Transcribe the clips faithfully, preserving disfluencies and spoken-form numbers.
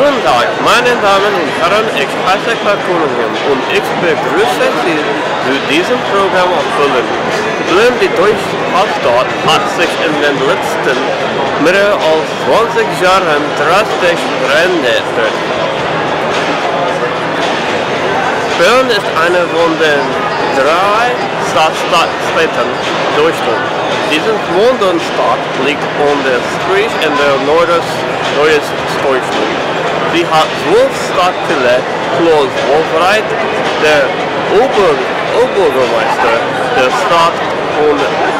Guten Tag, meine Damen und Herren, ich heiße Clark Cunningham und ich begrüße Sie zu diesem Programm auf Berlin. Berlin, die deutsche Hauptstadt, hat sich in den letzten mehr als zwanzig Jahren drastisch verändert. Berlin ist eine von den drei Stadtstädten Deutschlands. Diese Mondstadt liegt an der Spree in der Nordostdeutschland. Sie hat zwölf Stadtteile, Klaus Wowereit, der Ober Oberbürgermeister der Stadt und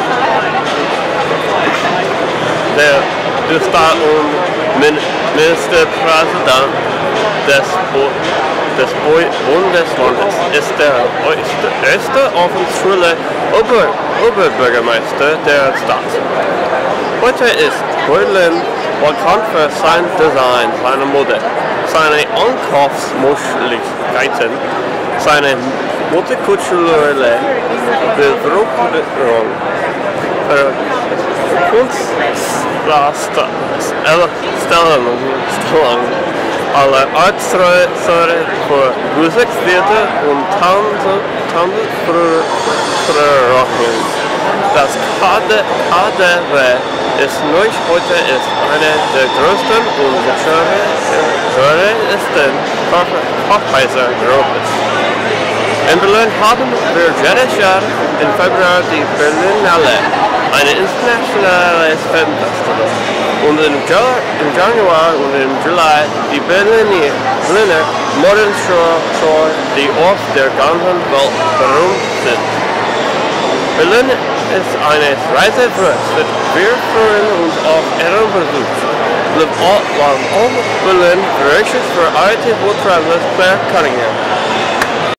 der, der Stadt und Min Ministerpräsident des, des Bundeslandes ist der erste offizielle Ober Oberbürgermeister der Stadt. Heute ist Berlin bekannt für sein Design, seine Mode, seine Einkaufsmöglichkeiten, seine multikulturelle Bevölkerung, Kunststellungen aller Artsträuche für Musik, Theater und Tanzverrochung. Das K D W ist neu heute ist eine der größten und teuersten Hochhäuser Europas. In Berlin haben wir jedes Jahr im Februar die Berlinale, ein internationales Filmfestival, und im Januar und im Juli die Berliner, Berliner Modern Show, die auf der ganzen Welt berühmt sind. Berlin ist eine Reise für wir freuen uns auf Ihren Besuch. Live all, while all Berlin, gracious for I T Travelers, Claire Cunningham.